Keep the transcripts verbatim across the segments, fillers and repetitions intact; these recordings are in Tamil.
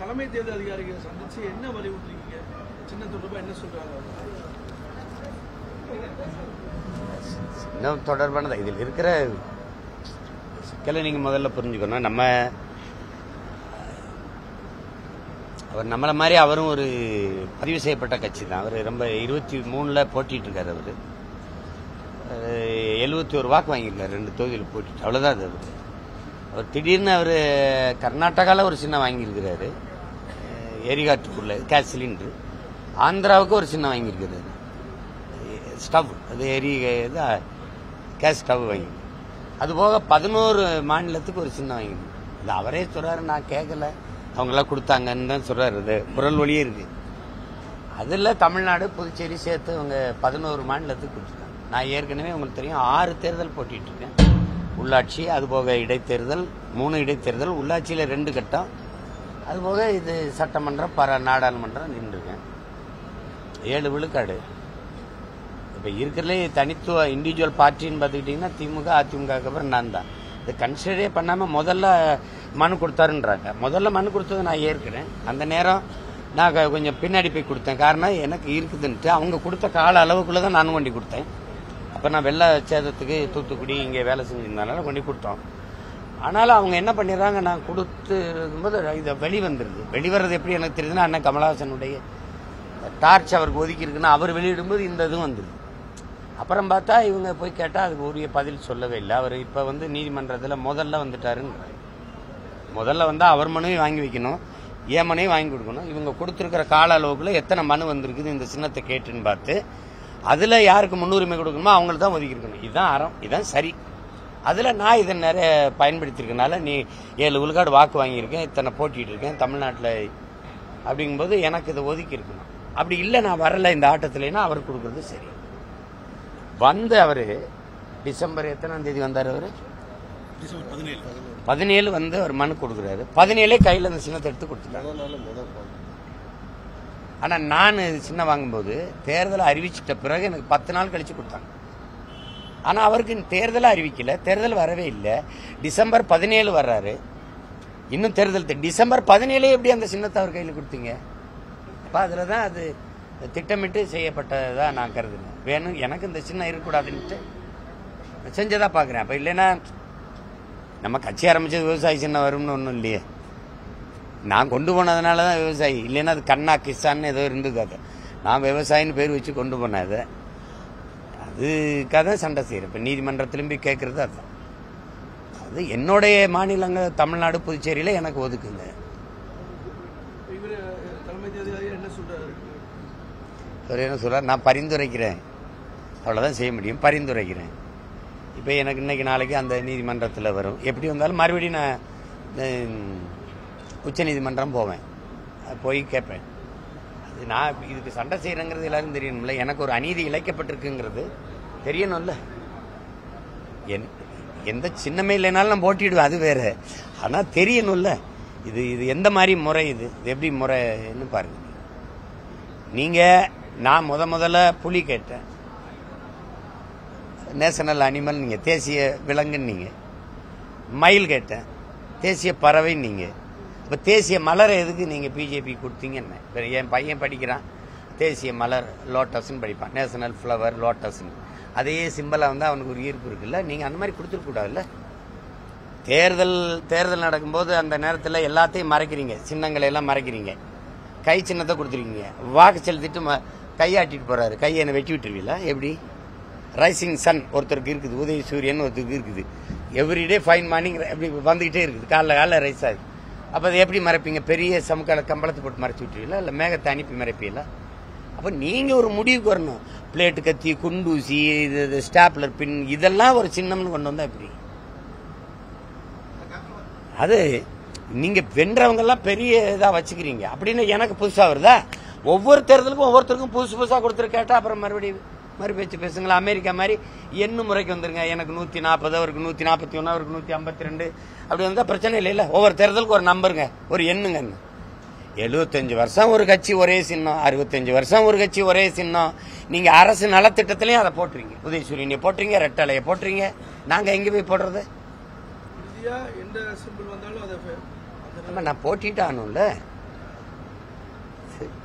தலைமை தேர்தல் அதிகாரிகளை சந்திச்சு என்ன வலியுறுத்திருக்கீங்க? சின்ன தொடர்பா என்ன சொல்றாங்க? சின்னம் தொடர்பானது இதில் இருக்கிற சிக்கலை நீங்க முதல்ல புரிஞ்சுக்கணும். நம்ம அவர் நம்மளை மாதிரி அவரும் ஒரு பதிவு செய்யப்பட்ட கட்சி தான். அவர் ரொம்ப இருபத்தி மூணுல போட்டிட்டு இருக்காரு. அவரு எழுபத்தி ஒரு வாக்கு வாங்கியிருக்காரு ரெண்டு தொகுதியில் போட்டிட்டு, அவ்வளவுதான் அது. அவரு அவர் திடீர்னு அவர் கர்நாடகாவில் ஒரு சின்னம் வாங்கியிருக்கிறாரு, எரிகாட்டுக்குள்ள கேஸ் சிலிண்டர். ஆந்திராவுக்கு ஒரு சின்னம் வாங்கியிருக்கிறாரு, ஸ்டவ், அது எரி கேஸ் ஸ்டவ் வாங்கி. அதுபோக பதினோரு மாநிலத்துக்கு ஒரு சின்னம் வாங்கிருக்கு. இது அவரே சொல்றாரு, நான் கேட்கல, அவங்களாம் கொடுத்தாங்கன்னு தான் சொல்றாரு. அது குரல் வழியே இருக்கு. அதில் தமிழ்நாடு புதுச்சேரி சேர்த்து அவங்க பதினோரு மாநிலத்துக்கு கொடுத்துருக்காங்க. நான் ஏற்கனவே உங்களுக்கு தெரியும் ஆறு தேர்தல் போட்டிட்டு இருக்கேன். உள்ளாட்சி, அதுபோக இடைத்தேர்தல், மூணு இடைத்தேர்தல், உள்ளாட்சியில் ரெண்டு கட்டம், அதுபோக இது சட்டமன்றம், பர நாடாளுமன்றம் நின்றுருக்கேன். ஏழு விழுக்காடு. இப்போ இருக்கிறதுலே தனித்துவ இண்டிவிஜுவல் பார்ட்டின்னு பார்த்துக்கிட்டிங்கன்னா திமுக, அதிமுகக்கு அப்புறம் நான் தான். இது கன்சிடரே பண்ணாமல் முதல்ல மனு கொடுத்தாருன்றாங்க. முதல்ல மனு கொடுத்தது நான் ஏற்கிறேன். அந்த நேரம் நான் கொஞ்சம் பின்னாடி போய் கொடுத்தேன். காரணம் எனக்கு இருக்குதுன்ட்டு அவங்க கொடுத்த கால அளவுக்குள்ளே தான் நான் கொண்டு கொடுத்தேன். அப்போ நான் வெள்ள சேதத்துக்கு தூத்துக்குடி இங்கே வேலை செஞ்சிருந்தனால கொண்டு கொடுத்தோம். ஆனாலும் அவங்க என்ன பண்ணிடுறாங்க, நான் கொடுத்து இருக்கும்போது இதை வெளிவந்துருது. வெளிவரது எப்படி எனக்கு தெரியுதுன்னா, அண்ணன் கமலஹாசனுடைய டார்ச் அவருக்கு ஒதுக்கி இருக்குன்னா அவர் வெளியிடும்போது இந்த இதுவும் வந்துடுது. அப்புறம் பார்த்தா இவங்க போய் கேட்டால் அதுக்கு உரிய பதில் சொல்லவே இல்லை. அவர் இப்போ வந்து நீதிமன்றத்தில் முதல்ல வந்துட்டாருன்னு. முதல்ல வந்தால் அவர் மனுவையும் வாங்கி வைக்கணும், ஏன் மனுவையும் வாங்கி கொடுக்கணும். இவங்க கொடுத்துருக்கிற கால அளவுக்குள்ள எத்தனை மனு வந்திருக்குது இந்த சின்னத்தை கேட்டுன்னு பார்த்து அதில் யாருக்கு முன்னுரிமை கொடுக்கணுமோ அவங்களுக்கு தான் ஒதுக்கி இருக்கணும். இதுதான் அறம், இதுதான் சரி. அதில் நான் இதை நிறைய பயன்படுத்தியிருக்கனால நீ ஏழு விழுக்காடு வாக்கு வாங்கியிருக்கேன், இத்தனை போட்டிட்டு இருக்கேன் தமிழ்நாட்டில் அப்படிங்கும்போது எனக்கு இதை ஒதுக்கி இருக்கணும். அப்படி இல்லை நான் வரல இந்த ஆட்டத்திலேன்னா அவர் கொடுக்குறது சரி. வந்து அவர் டிசம்பர் எத்தனாம் தேதி வந்தார்? அவர் பதினேழு வந்து அவர் மனு கொடுக்குறாரு. பதினேழே கையில் அந்த சின்னத்தை எடுத்து கொடுத்துட்டாரு. ஆனா நான் சின்ன வாங்கும்போது தேர்தலை அறிவிச்சிட்ட பிறகு எனக்கு பத்து நாள் கழிச்சு கொடுத்தாங்க. ஆனா அவருக்கு தேர்தலை அறிவிக்கல, தேர்தல் வரவே இல்லை. டிசம்பர் பதினேழு வர்றாரு, இன்னும் தேர்தல் டிசம்பர் பதினேழு எப்படி அந்த சின்னத்தை அவர் கையில் கொடுத்தீங்க? அப்ப அதுலதான் அது திட்டமிட்டு செய்யப்பட்டதா நான் கருதுனேன். வேணும் எனக்கு இந்த சின்னம் இருக்கக்கூடாதுன்ட்டு செஞ்சதா பாக்குறேன். அப்ப இல்லைன்னா நம்ம கட்சி ஆரம்பிச்சது விவசாயி சின்னம் வரும்னு ஒன்றும் இல்லையே. நான் கொண்டு போனதுனால தான் விவசாயி, இல்லைன்னா அது கண்ணா கிசான்னு ஏதோ இருந்துக்காது. நான் விவசாயின்னு பேர் வச்சு கொண்டு போனேன். அதை அதுக்காக தான் சண்டை செய்கிறேன். இப்போ நீதிமன்றத்திலும் போய் கேட்கறது அதுதான். அது என்னுடைய மாநிலங்கள் தமிழ்நாடு புதுச்சேரியில் எனக்கு ஒதுக்குங்க. அவர் என்ன சொல்றார், நான் பரிந்துரைக்கிறேன், அவ்வளோதான் செய்ய முடியும், பரிந்துரைக்கிறேன். இப்போ எனக்கு இன்னைக்கு நாளைக்கு அந்த நீதிமன்றத்தில் வரும். எப்படி வந்தாலும் மறுபடியும் நான் உச்ச நீதிமன்றம் போவேன், போய் கேட்பேன். அது நான் இதுக்கு சண்டை செய்யறேங்கிறது எல்லாரும் தெரியணும்ல. எனக்கு ஒரு அநீதி இழைக்கப்பட்டிருக்குங்கிறது தெரியணும்ல. எந்த சின்னமே இல்லைனாலும் நான் போட்டிடுவேன், அது வேற. ஆனால் தெரியணும்ல இது இது எந்த மாதிரி முறை, இது இது எப்படி முறைன்னு பாருங்க. நீங்க நான் முத முதல்ல புலி கேட்டேன், நேஷனல் அனிமல் நீங்க, தேசிய விலங்குன்னு நீங்க. மயில் கேட்டேன், தேசிய பறவை நீங்க. இப்போ தேசிய மலரை எதுக்கு நீங்கள் பிஜேபி கொடுத்தீங்கன்னு என் பையன் படிக்கிறான். தேசிய மலர் லோட்டஸ்ன்னு படிப்பான், நேஷனல் ஃப்ளவர் லோட்டஸ்ன்னு. அதே சிம்பிளாக வந்து அவனுக்கு ஒரு ஈர்ப்பு இருக்குல்ல. நீங்கள் அந்த மாதிரி கொடுத்துருக்கூடாதுல்ல. தேர்தல் தேர்தல் நடக்கும்போது அந்த நேரத்தில் எல்லாத்தையும் மறைக்கிறீங்க, சின்னங்களை எல்லாம் மறைக்கிறீங்க. கை சின்னத்தை கொடுத்துருக்கீங்க, வாக்கு செலுத்திட்டு கையாட்டிட்டு போறாரு, கையை என்ன வெட்டி விட்டுருவீங்களா? எப்படி? ரைசிங் சன் ஒருத்தருக்கு இருக்குது, உதய சூரியன் ஒருத்தருக்கு இருக்குது. எவ்ரிடே ஃபைன் மார்னிங் அப்படி வந்துகிட்டே இருக்குது, காலைல காலைல ரைஸ் ஆகுது. அப்போ அதை எப்படி மறைப்பீங்க? பெரிய சமுக்கால கம்பளத்தை போட்டு மறைச்சி விட்டுருவீங்களா, இல்லை மேகத்தை அனுப்பி மறைப்பீங்களா? அப்போ நீங்கள் ஒரு முடிவுக்கு வரணும். பிளேட்டு கத்தி, குண்டூசி, இது ஸ்டாப்லர் பின், இதெல்லாம் ஒரு சின்னம்னு கொண்டு வந்தா எப்படி? அது நீங்க வென்றவங்க எல்லாம் பெரிய இதா வச்சுக்கிறீங்க அப்படின்னு எனக்கு புதுசா வருதா? ஒவ்வொரு தேர்தலுக்கும் ஒவ்வொருத்தருக்கும் புதுசு புதுசா கொடுத்துரு கேட்டா அப்புறம் மறுபடியும் மறு பேச்சு பேசுங்களா? அமெரிக்கா மாதிரி எண்ணு முறைக்கு வந்துருங்க. எனக்கு நூத்தி நாற்பது, அவருக்கு நூத்தி நாற்பத்தி ஒன்னு, அவருக்கு நூத்தி ஐம்பத்தி ரெண்டு, அப்படி வந்தா பிரச்சனை இல்லை. இல்ல ஒவ்வொரு தேர்தலுக்கு ஒரு நம்பருங்க, ஒரு எண்ணுங்க. எழுபத்தஞ்சு வருஷம் ஒரு கட்சி ஒரே சின்னம், அறுபத்தஞ்சு வருஷம் ஒரு கட்சி ஒரே சின்னம். நீங்க அரசு நலத்திட்டத்திலையும் அதை போட்டுறீங்க, உதயசூரியனை போட்டுறீங்க, ரெட்டலையை போட்டுறீங்க. நாங்க எங்க போய் போடுறது? நான் போட்டிட்டு ஆனும்ல.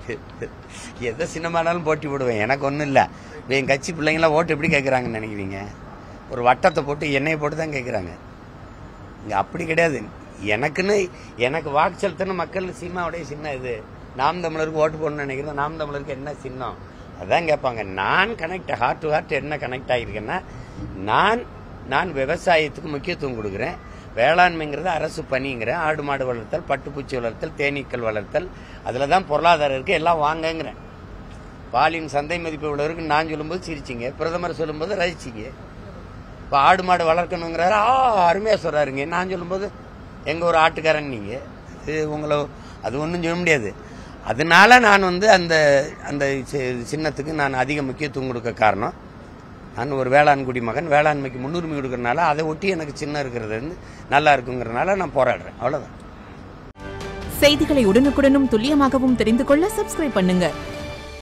எதை சின்னமானாலும் போட்டி போடுவேன், எனக்கு ஒன்றும் இல்லை. என் கட்சி பிள்ளைங்களாம் ஓட்டு எப்படி கேட்குறாங்கன்னு நினைக்கிறீங்க? ஒரு வட்டத்தை போட்டு எண்ணெயை போட்டு தான் கேட்குறாங்க. இங்கே அப்படி கிடையாது. எனக்குன்னு எனக்கு வாக்கு செலுத்தணும் மக்கள் சீமாவுடைய சின்னம் இது. நாம் தமிழருக்கு ஓட்டு போடணும்னு நினைக்கிறேன். நாம் தமிழருக்கு என்ன சின்னம் அதான் கேட்பாங்க. நான் கனெக்ட் ஹார்ட் டு ஹார்ட் என்ன கனெக்ட் ஆகியிருக்கேன்னா, நான் நான் விவசாயத்துக்கு முக்கியத்துவம் கொடுக்குறேன். வேளாண்மைங்கிறது அரசு பணிங்கிறேன். ஆடு மாடு வளர்த்தல், பட்டுப்பூச்சி வளர்த்தல், தேனீக்கள் வளர்த்தல், அதில் தான் பொருளாதாரம் இருக்குது. எல்லாம் வாங்கங்கிறேன். பாலின் சந்தை மதிப்பு உள்ளவருக்கு நான் சொல்லும்போது சிரிச்சிங்க, பிரதமர் சொல்லும்போது ரசிச்சிங்க. இப்போ ஆடு மாடு வளர்க்கணுங்கிறாரு, ஆ அருமையாக சொல்கிறாருங்க. நான் சொல்லும்போது எங்கள் ஒரு ஆட்டுக்காரன் நீங்கள், இது உங்களை அது ஒன்றும் சொல்ல முடியாது. அதனால நான் வந்து அந்த அந்த சின்னத்துக்கு நான் அதிக முக்கியத்துவம் கொடுக்க காரணம், நான் ஒரு வேளாண் குடிமகன். வேளாண்மைக்கு முன்னுரிமை கொடுக்கறதுனால அதை ஒட்டி எனக்கு சின்னம் இருக்கிறது வந்து நல்லா இருக்குங்கிறதுனால நான் போராடுறேன். அவ்வளோதான். செய்திகளை உடனுக்குடனும் துல்லியமாகவும் தெரிந்து கொள்ள சப்ஸ்கிரைப் பண்ணுங்க.